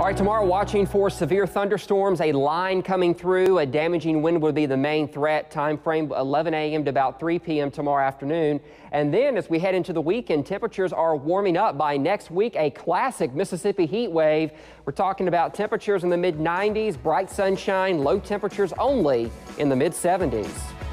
All right, tomorrow watching for severe thunderstorms, a line coming through, a damaging wind would be the main threat. Time frame 11 a.m. to about 3 p.m. tomorrow afternoon. And then as we head into the weekend, temperatures are warming up. By next week, a classic Mississippi heat wave. We're talking about temperatures in the mid 90s, bright sunshine, low temperatures only in the mid 70s.